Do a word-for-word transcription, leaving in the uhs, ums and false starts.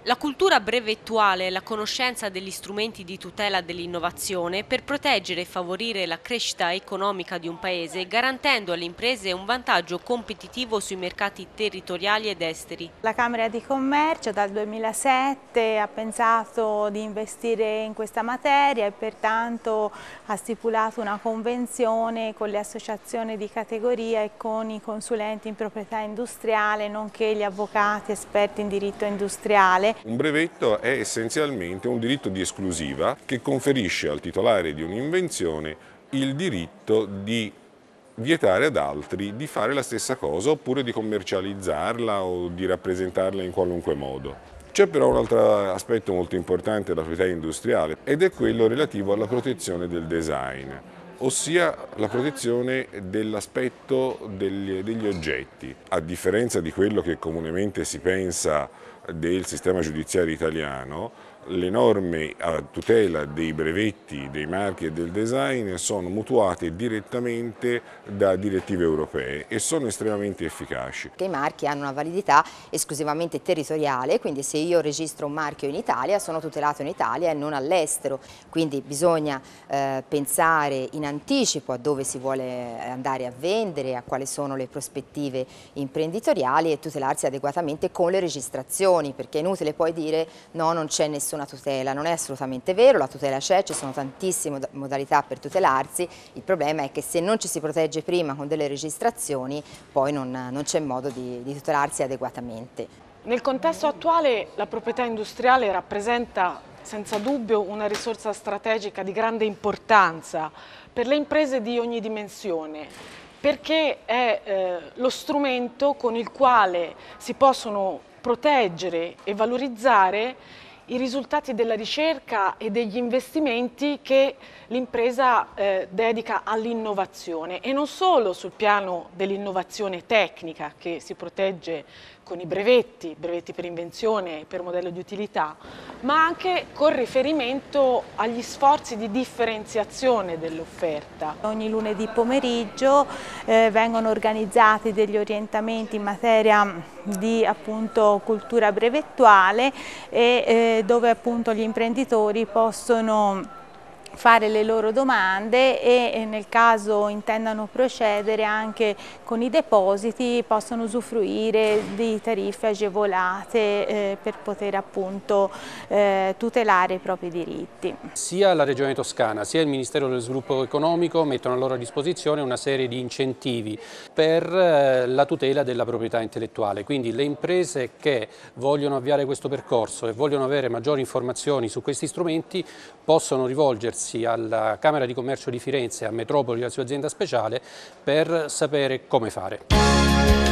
La cultura brevettuale è la conoscenza degli strumenti di tutela dell'innovazione per proteggere e favorire la crescita economica di un paese, garantendo alle imprese un vantaggio competitivo sui mercati territoriali ed esteri. La Camera di Commercio dal duemilasette ha pensato di investire in questa materia e pertanto ha stipulato una convenzione con le associazioni di categoria e con i consulenti in proprietà industriale, nonché gli avvocati esperti in diritto industriale. Un brevetto è essenzialmente un diritto di esclusiva che conferisce al titolare di un'invenzione il diritto di vietare ad altri di fare la stessa cosa oppure di commercializzarla o di rappresentarla in qualunque modo. C'è però un altro aspetto molto importante della proprietà industriale ed è quello relativo alla protezione del design, ossia la protezione dell'aspetto degli, degli oggetti. A differenza di quello che comunemente si pensa del sistema giudiziario italiano, le norme a tutela dei brevetti, dei marchi e del design sono mutuate direttamente da direttive europee e sono estremamente efficaci. I marchi hanno una validità esclusivamente territoriale, quindi se io registro un marchio in Italia sono tutelato in Italia e non all'estero, quindi bisogna eh, pensare in anticipo a dove si vuole andare a vendere, a quali sono le prospettive imprenditoriali e tutelarsi adeguatamente con le registrazioni, perché è inutile poi dire no, non c'è nessuna tutela, non è assolutamente vero, la tutela c'è, ci sono tantissime modalità per tutelarsi, il problema è che se non ci si protegge prima con delle registrazioni poi non, non c'è modo di, di tutelarsi adeguatamente. Nel contesto attuale la proprietà industriale rappresenta senza dubbio una risorsa strategica di grande importanza per le imprese di ogni dimensione, perché è eh, lo strumento con il quale si possono proteggere e valorizzare i risultati della ricerca e degli investimenti che l'impresa eh, dedica all'innovazione, e non solo sul piano dell'innovazione tecnica che si protegge con i brevetti, brevetti per invenzione e per modello di utilità, ma anche con riferimento agli sforzi di differenziazione dell'offerta. Ogni lunedì pomeriggio eh, vengono organizzati degli orientamenti in materia di appunto cultura brevettuale e eh, dove appunto gli imprenditori possono fare le loro domande e nel caso intendano procedere anche con i depositi possono usufruire di tariffe agevolate eh, per poter appunto eh, tutelare i propri diritti. Sia la Regione Toscana sia il Ministero dello Sviluppo Economico mettono a loro disposizione una serie di incentivi per la tutela della proprietà intellettuale, quindi le imprese che vogliono avviare questo percorso e vogliono avere maggiori informazioni su questi strumenti possono rivolgersi alla Camera di Commercio di Firenze, a Metropoli, la sua azienda speciale, per sapere come fare.